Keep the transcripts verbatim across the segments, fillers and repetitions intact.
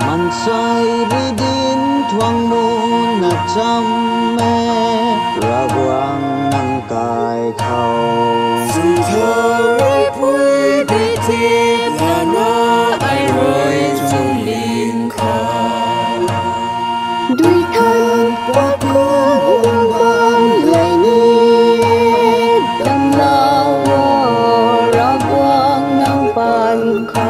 มันใส่ฤดินทวงมูนักจำแม่ระวังนังกายเขาสุเธอไว้พุยพิธีพานาไอรอยจุลินคาด้วยท่านกว่าคู่วงวานเลยนี้ดำลาวระวังนังปันคา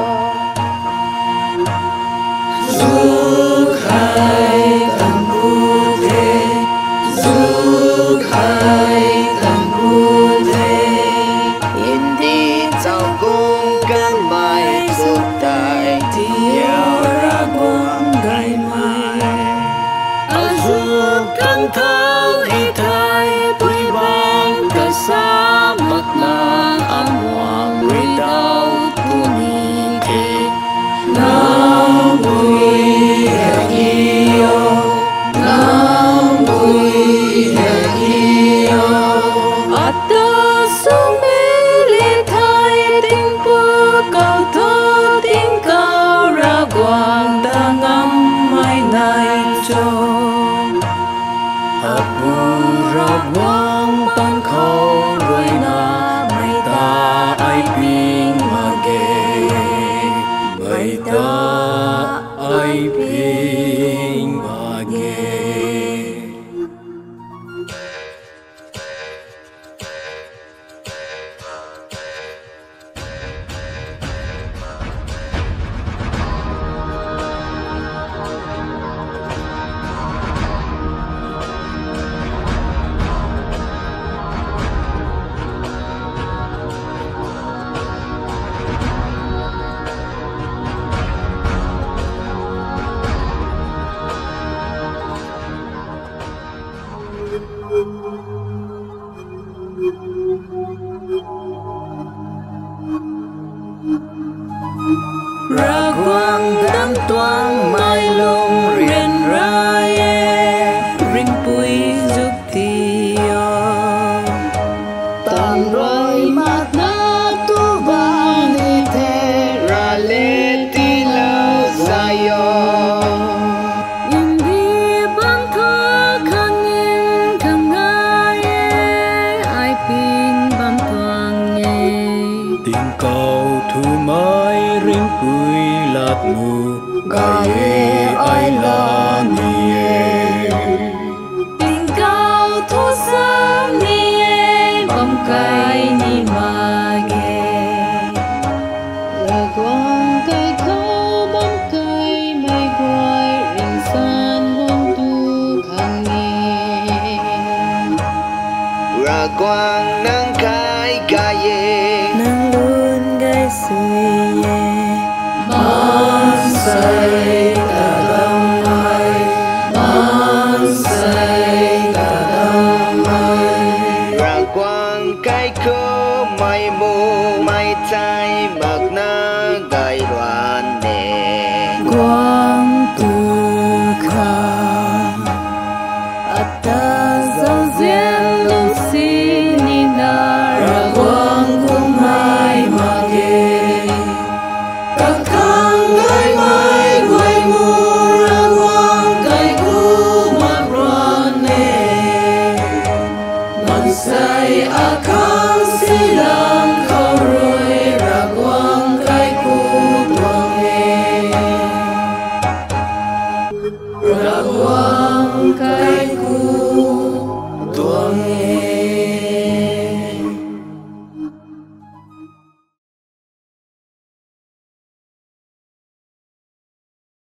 Thao y thai bụi bang cả xa mặt là ám hoàng vì đau tu ni thế nam bụi hẹn yêu nam bụi hẹn yêu ở ta sông mê lê thai tình bơ cầu thơ tình cao ra quang ta ngắm mai này cho Abu Rawang Tan Khâu Roi Na Mai Ta Ai Ping Mage Mai Ta Ai Ping Mage Ra quang đám toang mai lung riêng ra rinh bụi giúp thiêu tàn rồi mặt na tu vang đi thế ra lê ti lâu dài nhìn đi băng thơ khang yên khang ngài ai pin băng thoáng nghe tình cầu thu mai rinh bụi lạt mù gai ai là nie tình cao thu sớm nie bom cây ni mà ghé là quang cây khâu bom cây mây quay rình san bom tu khang nghe ra quang nắng khai ca ye nắng luôn gai suy ye man say ta đông mai man say ta đông mai ra quang cái khô mai mù mai trái bạc na gai loan nè quang tu kha ata dấu duyên lu si ni na ra quang cũng mai mà ghê các khang gai mai quay mù ra quang cái cú mặc ron nè man say a khang si lang khâu rồi ra quang cái cú tuang nè ra quang cái